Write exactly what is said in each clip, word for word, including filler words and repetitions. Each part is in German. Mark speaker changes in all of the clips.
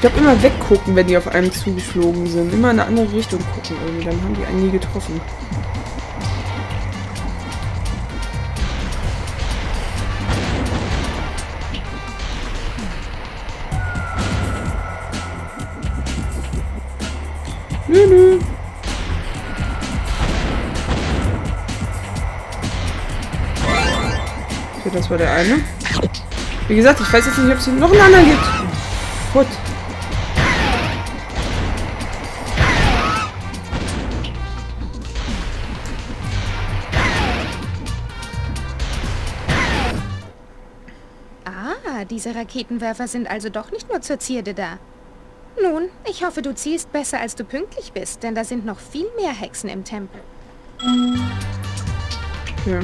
Speaker 1: glaube, immer weggucken, wenn die auf einem zugeflogen sind. Immer in eine andere Richtung gucken irgendwie. Dann haben die einen nie getroffen. Nö, nö. Okay, das war der eine. Wie gesagt, ich weiß jetzt nicht, ob es hier noch einen anderen gibt. Gut.
Speaker 2: Ah, diese Raketenwerfer sind also doch nicht nur zur Zierde da. Nun, ich hoffe, du zielst besser, als du pünktlich bist, denn da sind noch viel mehr Hexen im Tempel.
Speaker 1: Ja.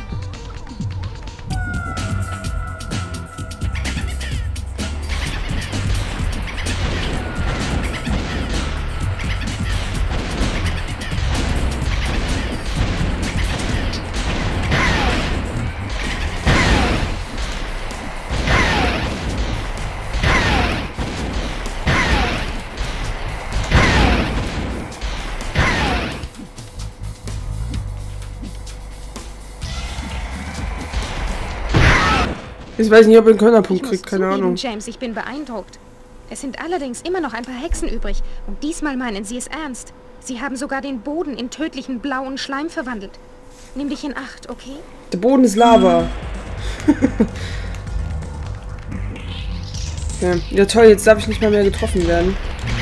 Speaker 1: Ich weiß nicht, ob er einen Körnerpunkt kriegt, keine
Speaker 2: zugeben,
Speaker 1: Ahnung.
Speaker 2: James, ich bin beeindruckt. Es sind allerdings immer noch ein paar Hexen übrig. Und diesmal meinen sie es ernst. Sie haben sogar den Boden in tödlichen blauen Schleim verwandelt. Nimm dich in Acht, okay?
Speaker 1: Der Boden ist Lava. Ja. Ja toll, jetzt darf ich nicht mal mehr getroffen werden.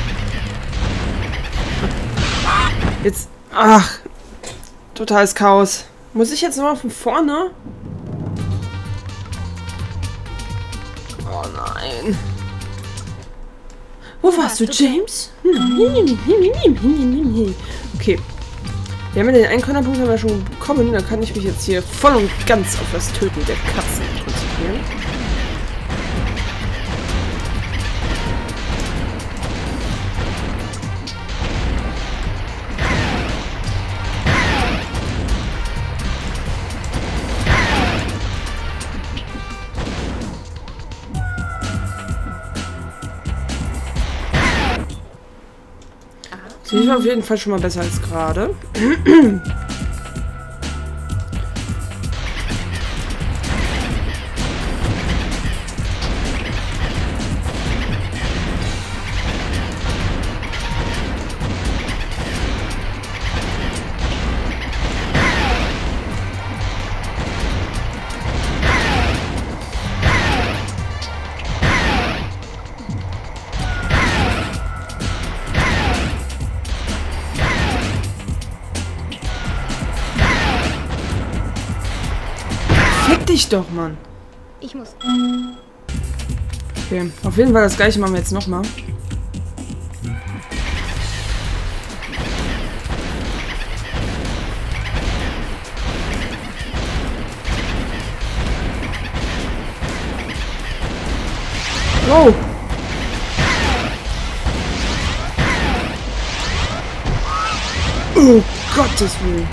Speaker 1: Jetzt... Ach. Totales Chaos. Muss ich jetzt nochmal von vorne? Oh nein. Wo warst du, James? Okay. Wir haben ja den einen Körnerpunkt haben wir schon bekommen. Da kann ich mich jetzt hier voll und ganz auf das Töten der Katzen konzentrieren. Sieht auf jeden Fall schon mal besser als gerade. Fick dich doch, Mann.
Speaker 2: Ich muss...
Speaker 1: Okay, auf jeden Fall das gleiche machen wir jetzt nochmal. Oh! Oh, Gottes Willen.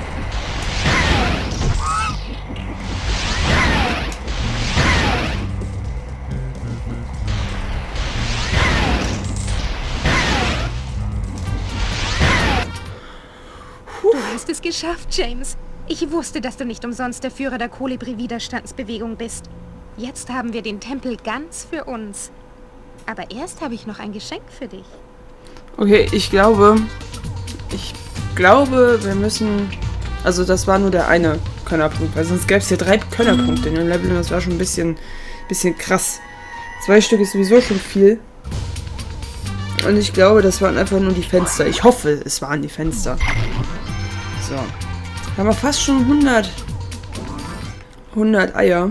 Speaker 2: Du hast es geschafft, James. Ich wusste, dass du nicht umsonst der Führer der Kolibri-Widerstandsbewegung bist. Jetzt haben wir den Tempel ganz für uns. Aber erst habe ich noch ein Geschenk für dich.
Speaker 1: Okay, ich glaube... Ich glaube, wir müssen... Also das war nur der eine Könnerpunkt, weil sonst gäbe es hier drei Könnerpunkte in dem Level und das war schon ein bisschen, bisschen krass. Zwei Stück ist sowieso schon viel. Und ich glaube, das waren einfach nur die Fenster. Ich hoffe, es waren die Fenster. So. Da haben wir fast schon hundert... hundert Eier.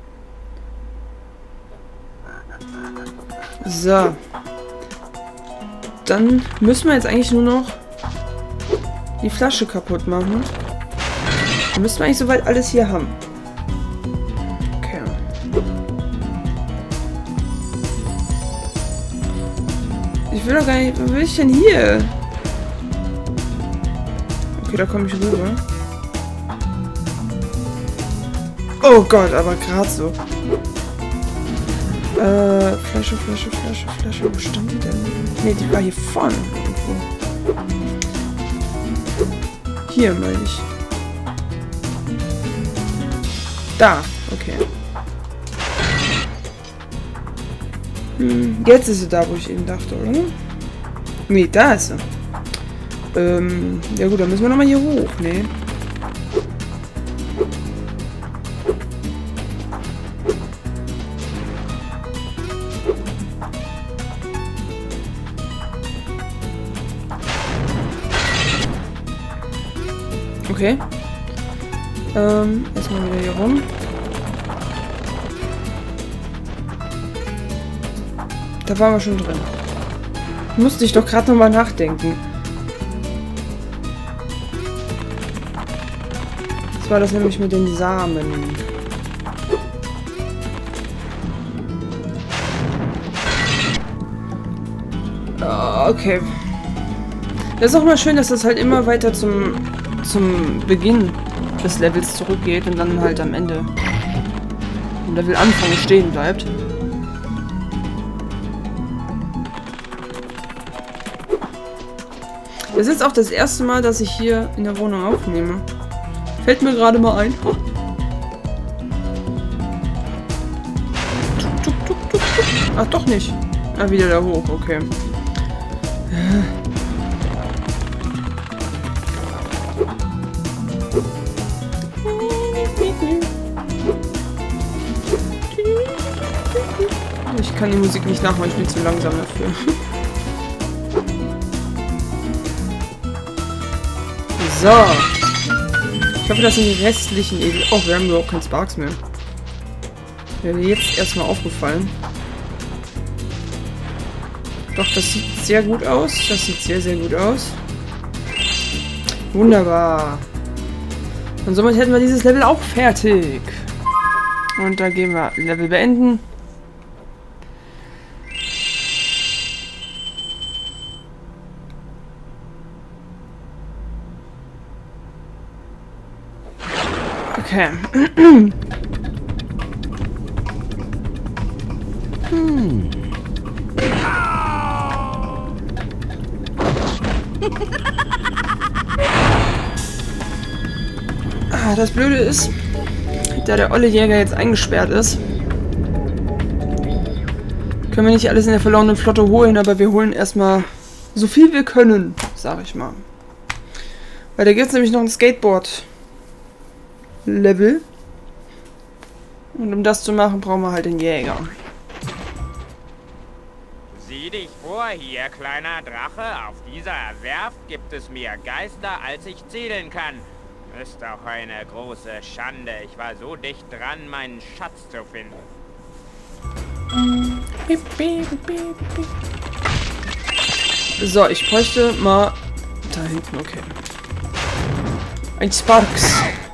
Speaker 1: So. Dann müssen wir jetzt eigentlich nur noch die Flasche kaputt machen. Dann müssen wir eigentlich soweit alles hier haben. Okay. Ich will doch gar nicht... Was will ich denn hier? Okay, da komme ich rüber. Oh Gott, aber gerade so. Äh, Flasche, Flasche, Flasche, Flasche. Wo stand die denn? Ne, die war hier vorne irgendwo. Hier, meine ich. Da, okay. Hm, jetzt ist sie da, wo ich eben dachte, oder? Nee, da ist sie. Ähm, ja gut, dann müssen wir nochmal hier hoch, ne? Okay. Ähm, erstmal wieder hier rum. Da waren wir schon drin. Musste ich doch gerade nochmal nachdenken. Das war das nämlich mit den Samen. Okay. Das ist auch mal schön, dass das halt immer weiter zum, zum Beginn des Levels zurückgeht und dann halt am Ende im Level Anfang stehen bleibt. Das ist jetzt auch das erste Mal, dass ich hier in der Wohnung aufnehme. Fällt mir gerade mal ein. Tuk, tuk, tuk, tuk, tuk. Ach, doch nicht. Ah, wieder da hoch, okay. Ich kann die Musik nicht nachmachen, ich bin zu langsam dafür. So. Ich hoffe, das sind die restlichen Edel... Oh, wir haben überhaupt keinen Sparks mehr. Wäre mir jetzt erstmal aufgefallen. Doch, das sieht sehr gut aus. Das sieht sehr, sehr gut aus. Wunderbar. Und somit hätten wir dieses Level auch fertig. Und da gehen wir Level beenden. Okay. hm. Ah, das Blöde ist, da der olle Jäger jetzt eingesperrt ist, können wir nicht alles in der verlorenen Flotte holen, aber wir holen erstmal so viel wir können, sag ich mal. Weil da gibt es nämlich noch ein Skateboard Level. Und um das zu machen, brauchen wir halt den Jäger.
Speaker 3: Sieh dich vor hier, kleiner Drache. Auf dieser Werft gibt es mehr Geister, als ich zählen kann. Ist doch eine große Schande. Ich war so dicht dran, meinen Schatz zu finden.
Speaker 1: So, ich bräuchte mal... Da hinten, okay. Ein Sparks.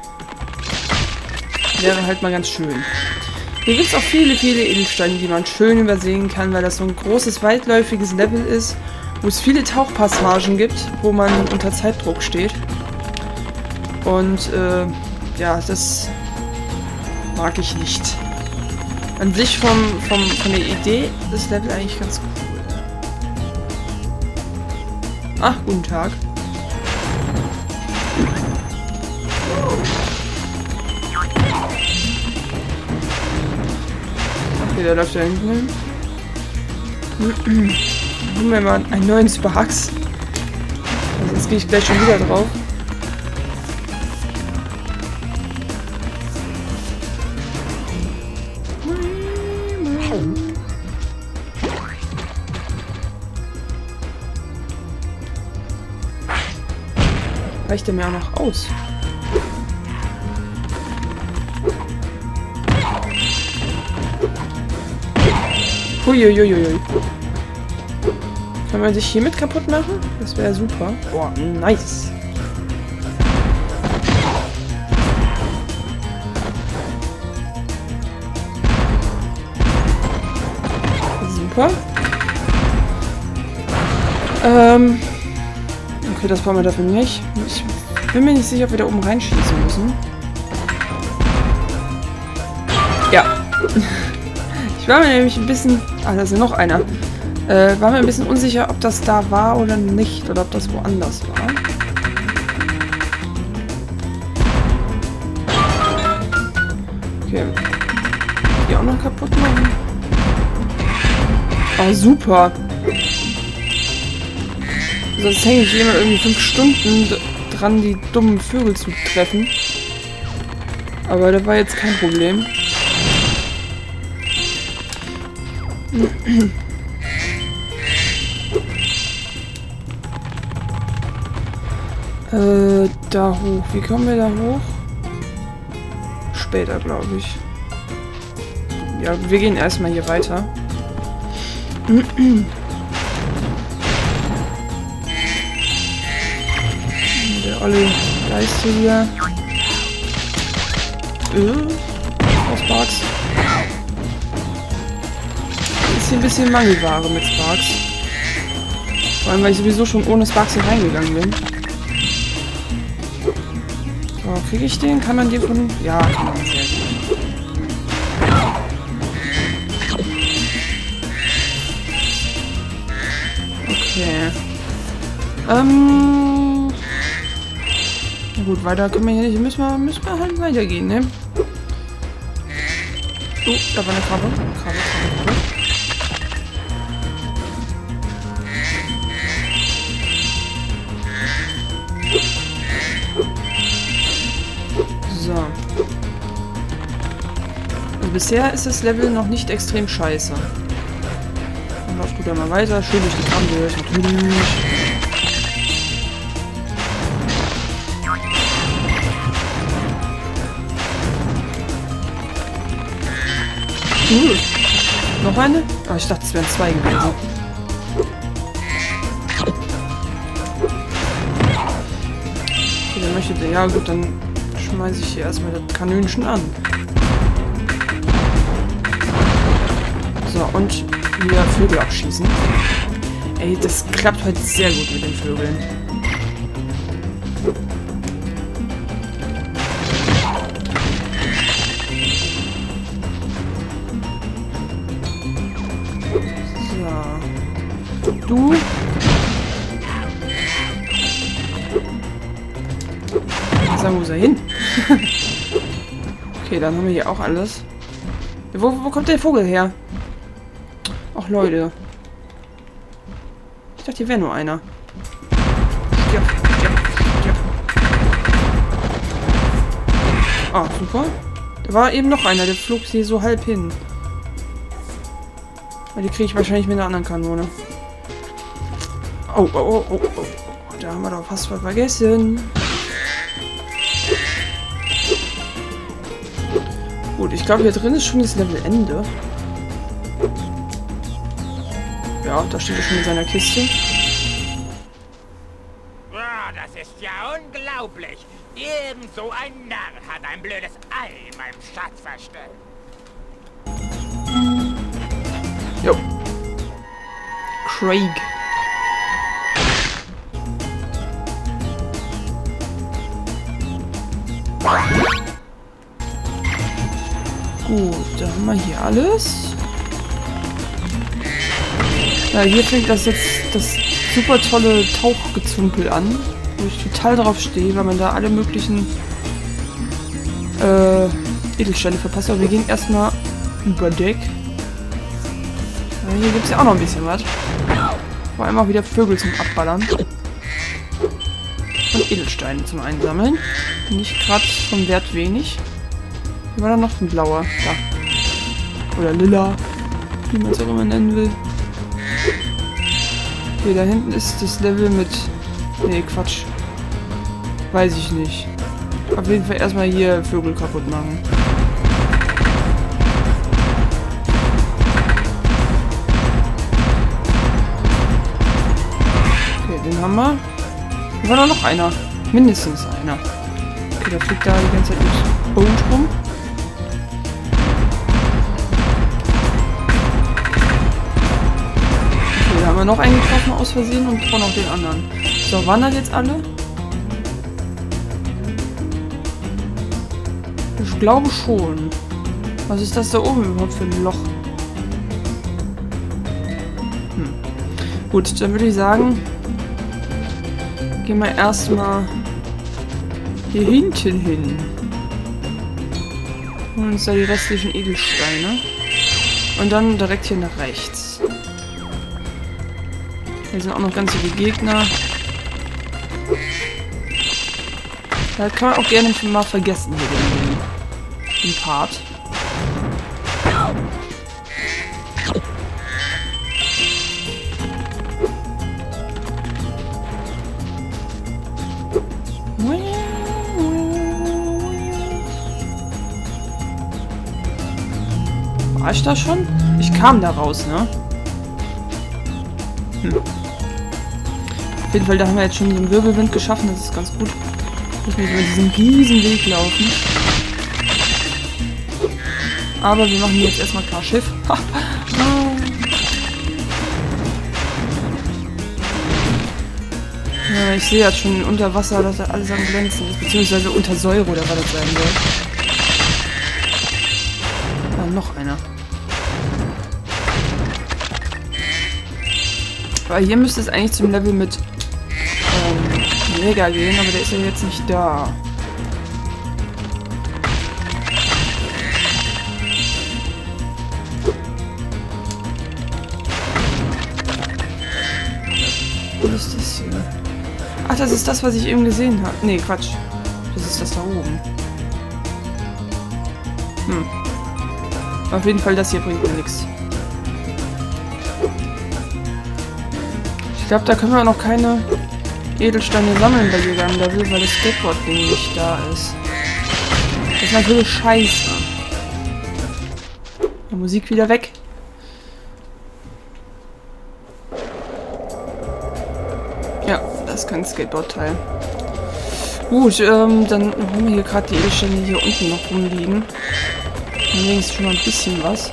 Speaker 1: Wäre halt mal ganz schön. Hier gibt es auch viele, viele Edelsteine, die man schön übersehen kann, weil das so ein großes, weitläufiges Level ist, wo es viele Tauchpassagen gibt, wo man unter Zeitdruck steht. Und, äh, ja, das mag ich nicht. An sich vom, vom, von der Idee ist das Level eigentlich ganz cool. Ach, guten Tag. Okay, der läuft da hinten hin. Haben wir mal einen neuen Sparks. Also jetzt gehe ich gleich schon wieder drauf. Reicht der mir auch noch aus? Huiuiuiui. Kann man sich hiermit kaputt machen? Das wäre super. Boah, nice. Super. Ähm. Okay, das brauchen wir dafür nicht. Ich bin mir nicht sicher, ob wir da oben reinschießen müssen. Ja. Ich war mir nämlich ein bisschen... Ah, da ist ja noch einer. Äh, war mir ein bisschen unsicher, ob das da war oder nicht. Oder ob das woanders war. Okay. Die auch noch kaputt machen. Oh, super. Sonst hänge ich immer irgendwie fünf Stunden dran, die dummen Vögel zu treffen. Aber das war jetzt kein Problem. äh, da hoch. Wie kommen wir da hoch? Später, glaube ich. Ja, wir gehen erstmal hier weiter. Der olle Geist hier. Äh, aus Sparks. Ist hier ein bisschen Mangelware mit Sparks. Vor allem, weil ich sowieso schon ohne Sparks hier reingegangen bin. So, kriege ich den? Kann man den von... Ja, kann man. Sehr gut. Okay. Ähm... Na gut, weiter können wir hier nicht. Müssen wir, müssen wir halt weitergehen, ne? Oh, da war eine Krabbe. Krabbe, Krabbe, Krabbe. So. Also bisher ist das Level noch nicht extrem scheiße. Dann läuft gut einmal weiter. Schön durch die Krampe, natürlich. Uh, noch eine? Ah, ich dachte, es wären zwei gewesen. Okay, dann möchte der. Ja gut, dann schmeiße ich hier erstmal das Kanönchen an. So, und wieder Vögel abschießen. Ey, das klappt heute sehr gut mit den Vögeln. Du. Sagen, wo ist er hin? Okay, dann haben wir hier auch alles. Wo, wo kommt der Vogel her? Ach, Leute. Ich dachte, hier wäre nur einer. Ja, ja, ja. Ah, super. Da war eben noch einer, der flog hier so halb hin. Die kriege ich wahrscheinlich mit einer anderen Kanone. Oh, oh, oh, oh, oh. Da haben wir doch fast was vergessen. Gut, ich glaube, hier drin ist schon das Levelende. Ja, da steht er schon in seiner Kiste.
Speaker 3: Oh, das ist ja unglaublich. Irgend so ein Narr hat ein blödes Ei in meinem Schatz versteckt.
Speaker 1: Jo. Craig. Gut, da haben wir hier alles. Ja, hier fängt das jetzt das super tolle Tauchgezümpel an, wo ich total drauf stehe, weil man da alle möglichen äh, Edelsteine verpasst. Aber wir gehen erstmal über Deck. Ja, hier gibt es ja auch noch ein bisschen was. Vor allem auch wieder Vögel zum Abballern. Und Edelsteine zum Einsammeln. Nicht gerade vom Wert wenig. Hier war da noch ein blauer. Da. Oder lila. Wie man es auch immer nennen will. Okay, da hinten ist das Level mit... Nee, Quatsch. Weiß ich nicht. Auf jeden Fall erstmal hier Vögel kaputt machen. Okay, den haben wir. Hier war da noch einer. Mindestens einer. Okay, der fliegt da die ganze Zeit mit Bones rum. Okay, da haben wir noch einen getroffen aus Versehen und auch noch den anderen. So, waren das jetzt alle? Ich glaube schon. Was ist das da oben überhaupt für ein Loch? Gut, dann würde ich sagen, gehen wir erstmal hier hinten hin. Und uns da die restlichen Edelsteine. Und dann direkt hier nach rechts. Hier sind auch noch ganz viele Gegner. Da kann man auch gerne mal vergessen hier den, den Part. War ich da schon? Ich kam da raus, ne? Hm. Auf jeden Fall, da haben wir jetzt schon so einen Wirbelwind geschaffen, das ist ganz gut. Ich muss nicht über diesen riesen Weg laufen. Aber wir machen hier jetzt erstmal klar Schiff. Ja, ich sehe jetzt schon unter Wasser, dass da alles am Glänzen ist. Beziehungsweise unter Säure, oder was das sein soll. Ah, noch einer. Weil hier müsste es eigentlich zum Level mit ähm, Jäger gehen, aber der ist ja jetzt nicht da. Was ist das hier? Ach, das ist das, was ich eben gesehen habe. Nee, Quatsch. Das ist das da oben. Hm. Auf jeden Fall, das hier bringt mir nichts. Ich glaube, da können wir noch keine Edelsteine sammeln bei jedem Level, weil das Skateboard-Ding nicht da ist. Das ist natürlich scheiße. Die Musik wieder weg. Ja, das ist kein Skateboard-Teil. Gut, ähm, dann haben wir hier gerade die Edelsteine, die hier unten noch rumliegen. Dann wenigstens schon mal ein bisschen was.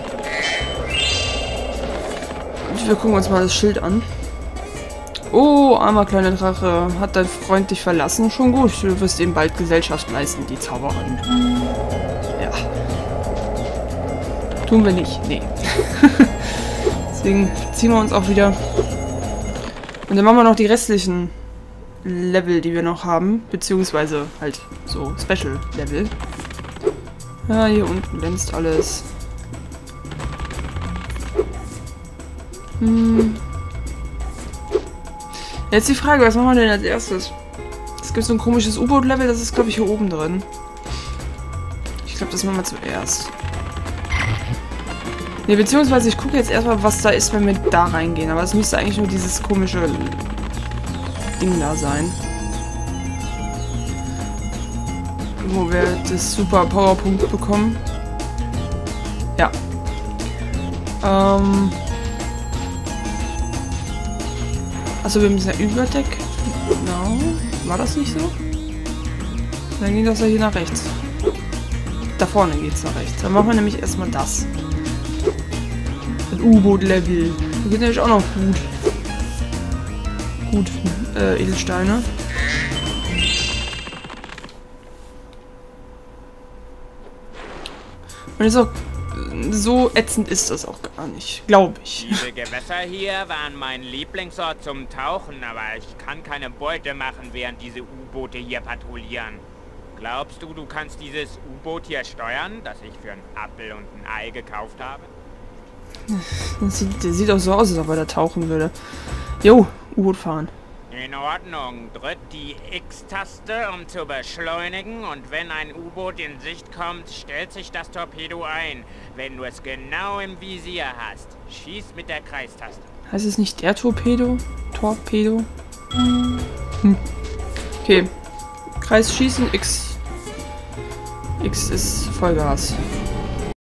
Speaker 1: Und wir gucken uns mal das Schild an. Oh, armer kleiner Drache, hat dein Freund dich verlassen? Schon gut, du wirst ihm bald Gesellschaft leisten, die Zauberin. Ja. Tun wir nicht, nee. Deswegen ziehen wir uns auch wieder. Und dann machen wir noch die restlichen Level, die wir noch haben. Beziehungsweise halt so Special-Level. Ja, hier unten glänzt alles. Hm. Jetzt die Frage, was machen wir denn als erstes? Es gibt so ein komisches U-Boot-Level, das ist, glaube ich, hier oben drin. Ich glaube, das machen wir zuerst. Ne, beziehungsweise ich gucke jetzt erstmal, was da ist, wenn wir da reingehen. Aber es müsste eigentlich nur dieses komische Ding da sein. Wo wir das super Powerpunkt bekommen. Ja. Ähm... Achso, wir müssen ja über Deck. Genau. War das nicht so? Dann geht das ja hier nach rechts. Da vorne geht es nach rechts. Dann machen wir nämlich erstmal das. Das U-Boot-Level. Da geht nämlich auch noch gut. Gut, äh, Edelsteine. Und jetzt auch so ätzend ist das auch gar nicht, glaube ich.
Speaker 3: Diese Gewässer hier waren mein Lieblingsort zum Tauchen, aber ich kann keine Beute machen, während diese U-Boote hier patrouillieren. Glaubst du, du kannst dieses U-Boot hier steuern, das ich für einen Apfel und ein Ei gekauft habe?
Speaker 1: Das sieht, das sieht auch so aus, als ob er da tauchen würde. Jo, U-Boot fahren.
Speaker 3: In Ordnung. Drück die X-Taste, um zu beschleunigen, und wenn ein U-Boot in Sicht kommt, stellt sich das Torpedo ein. Wenn du es genau im Visier hast, schieß mit der Kreistaste.
Speaker 1: Heißt es nicht der Torpedo? Torpedo? Hm. Okay. Kreis schießen, X. X ist Vollgas.